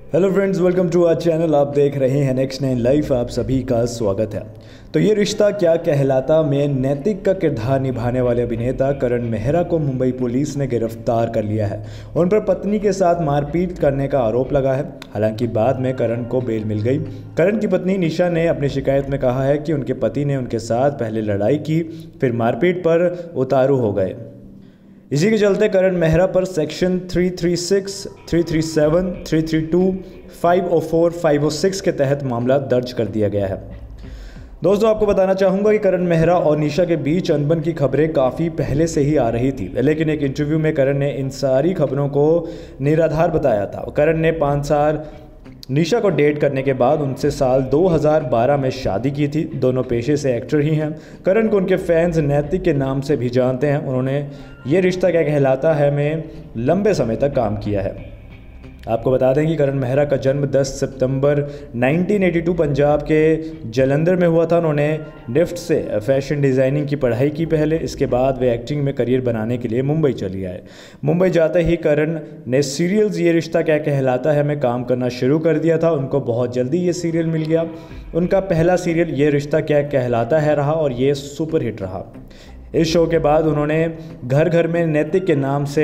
Hello friends, welcome to our channel. आप देख रहे हैं नेक्स्ट 9 लाइफ। आप सभी का स्वागत है। तो ये रिश्ता क्या कहलाता में नैतिक का किरदार निभाने वाले अभिनेता करण मेहरा को मुंबई पुलिस ने गिरफ्तार कर लिया है। उन पर पत्नी के साथ मारपीट करने का आरोप लगा है। हालांकि बाद में करण को बेल मिल गई। करण की पत्नी निशा ने अपनी शिकायत में कहा है कि उनके पति ने उनके साथ पहले लड़ाई की, फिर मारपीट पर उतारू हो गए। इसी के चलते करण मेहरा पर सेक्शन 336, 337, 332, 504, 506 के तहत मामला दर्ज कर दिया गया है। दोस्तों, आपको बताना चाहूँगा कि करण मेहरा और निशा के बीच अनबन की खबरें काफ़ी पहले से ही आ रही थी, लेकिन एक इंटरव्यू में करण ने इन सारी खबरों को निराधार बताया था। करण ने 5 साल निशा को डेट करने के बाद उनसे साल 2012 में शादी की थी। दोनों पेशे से एक्टर ही हैं। करण को उनके फैंस नैतिक के नाम से भी जानते हैं। उन्होंने ये रिश्ता क्या कहलाता है में लंबे समय तक काम किया है। आपको बता दें कि करण मेहरा का जन्म 10 सितंबर 1982 पंजाब के जलंधर में हुआ था। उन्होंने निफ्ट से फैशन डिज़ाइनिंग की पढ़ाई की पहले। इसके बाद वे एक्टिंग में करियर बनाने के लिए मुंबई चले आए। मुंबई जाते ही करण ने सीरियल्स ये रिश्ता क्या कहलाता है में काम करना शुरू कर दिया था। उनको बहुत जल्दी ये सीरियल मिल गया। उनका पहला सीरियल ये रिश्ता क्या कहलाता है रहा और ये सुपरहिट रहा। इस शो के बाद उन्होंने घर घर में नैतिक के नाम से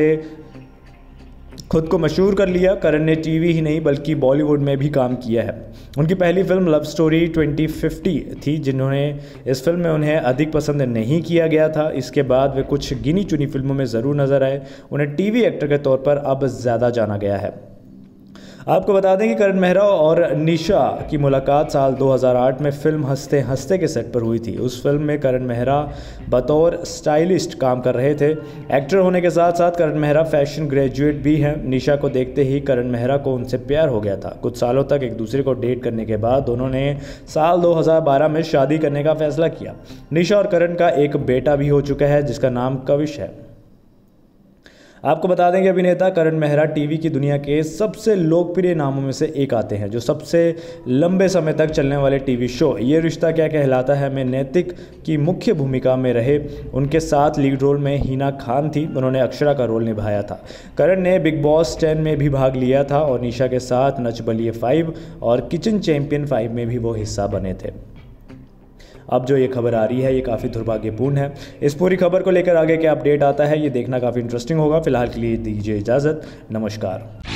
खुद को मशहूर कर लिया। करण ने टीवी ही नहीं बल्कि बॉलीवुड में भी काम किया है। उनकी पहली फिल्म लव स्टोरी 2050 थी, जिन्होंने इस फिल्म में उन्हें अधिक पसंद नहीं किया गया था। इसके बाद वे कुछ गिनी चुनी फिल्मों में ज़रूर नजर आए। उन्हें टीवी एक्टर के तौर पर अब ज़्यादा जाना गया है। आपको बता दें कि करण मेहरा और निशा की मुलाकात साल 2008 में फिल्म हंसते हंसते के सेट पर हुई थी। उस फिल्म में करण मेहरा बतौर स्टाइलिस्ट काम कर रहे थे। एक्टर होने के साथ साथ करण मेहरा फैशन ग्रेजुएट भी हैं। निशा को देखते ही करण मेहरा को उनसे प्यार हो गया था। कुछ सालों तक एक दूसरे को डेट करने के बाद दोनों ने साल 2012 में शादी करने का फैसला किया। निशा और करण का एक बेटा भी हो चुका है जिसका नाम कविश है। आपको बता दें कि अभिनेता करण मेहरा टीवी की दुनिया के सबसे लोकप्रिय नामों में से एक आते हैं। जो सबसे लंबे समय तक चलने वाले टीवी शो ये रिश्ता क्या कहलाता है में नैतिक की मुख्य भूमिका में रहे। उनके साथ लीड रोल में हिना खान थी। उन्होंने अक्षरा का रोल निभाया था। करण ने बिग बॉस 10 में भी भाग लिया था और निशा के साथ नच बलिए 5 और किचन चैंपियन 5 में भी वो हिस्सा बने थे। अब जो ये खबर आ रही है ये काफ़ी दुर्भाग्यपूर्ण है। इस पूरी खबर को लेकर आगे क्या अपडेट आता है ये देखना काफ़ी इंटरेस्टिंग होगा। फिलहाल के लिए दीजिए इजाज़त। नमस्कार।